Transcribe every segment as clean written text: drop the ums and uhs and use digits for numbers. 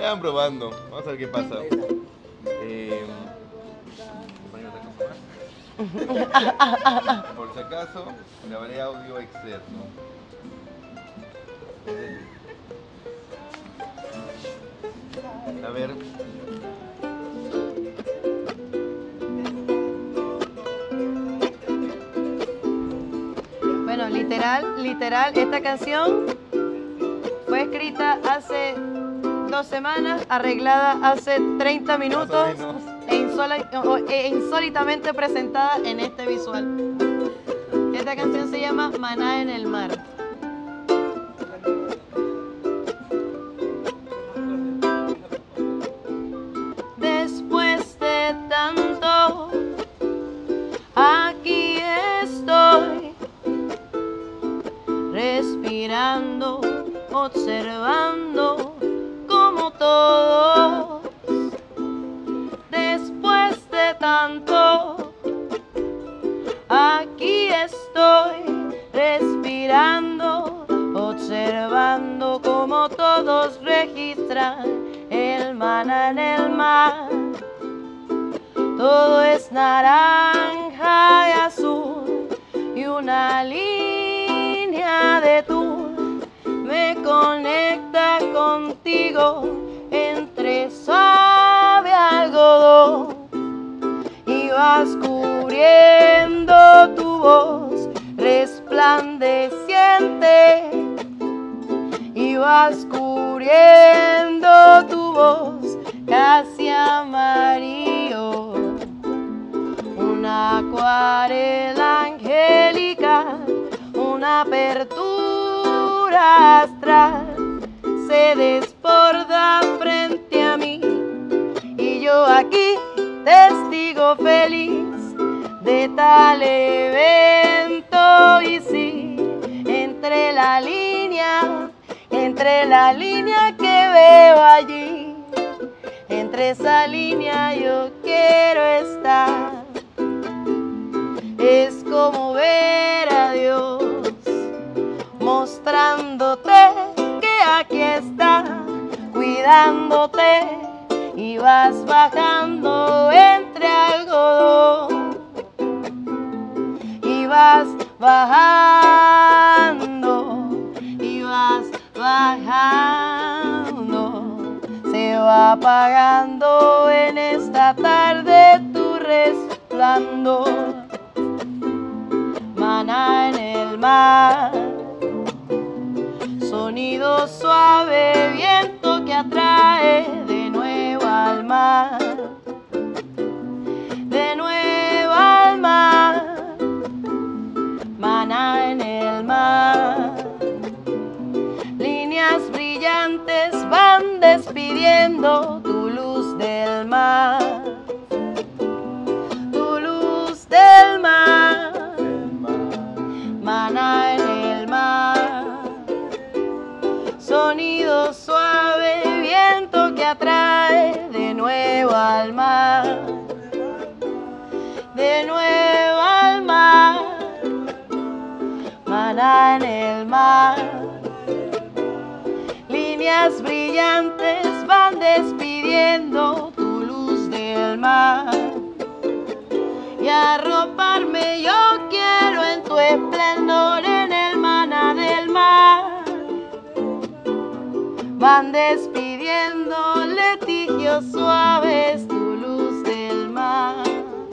Vayan probando. Vamos a ver qué pasa. Por si acaso, grabaré audio externo. A ver. Bueno, literal, esta canción fue escrita hace 2 semanas, arreglada hace 30 minutos e insólitamente presentada en este visual. Esta canción se llama Maná en el mar. Después de tanto, aquí estoy, respirando, observando como todos. Después de tanto, aquí estoy, respirando, observando como todos registran el maná en el mar. Todo es naranja y azul y una línea de tul me conecta contigo entre suave algodón, y vas cubriendo tu voz resplandeciente, y vas cubriendo tu voz casi amarillo. Una acuarela angelical, una apertura astral se desborda frente a mí, y yo aquí, testigo feliz de tal evento. Y sí, entre la línea que veo allí, entre esa línea yo quiero estar. Es como ver a Dios mostrándote que aquí está, cuidándote, y vas bajando entre algodón, y vas bajando, y vas bajando. Se va apagando en esta tarde tu resplandor. Maná en el mar, sonido suave, viento que atrae de nuevo al mar, de nuevo al mar. Maná en el mar, líneas brillantes van despidiendo tu luz del mar, tu luz del mar. Maná en el mar, sonido suave, viento que atrae de nuevo al mar, de nuevo al mar. Maná en el mar, líneas brillantes van despidiendo tu luz del mar, y arroparme yo quiero en tu esplendor, en el maná del mar. Van despidiendo litigios suaves tu luz del mar,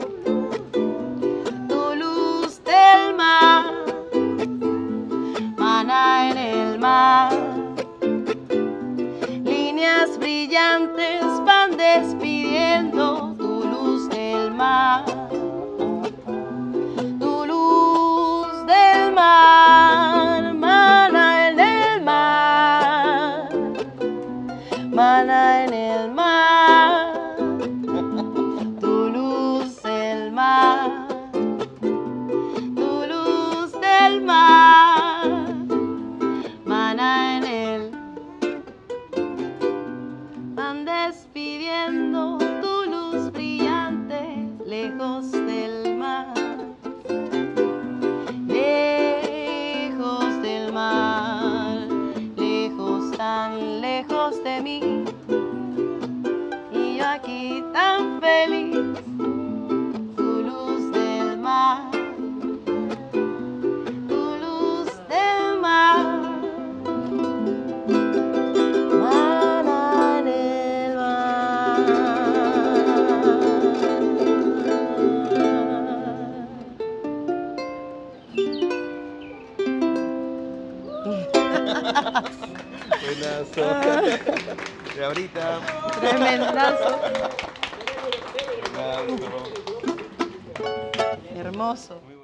tu luz del mar. Maná en el mar, líneas brillantes van despidiendo tu luz del mar, tu luz del mar. Maná en el mar, maná en el mar, tu luz del mar, tu luz del mar. Maná en el, van despidiendo tu luz brillante lejos del mar, lejos del mar, lejos, tan lejos de mí. Buenazo. Y ahorita. Tremendazo. Buenazo. Hermoso.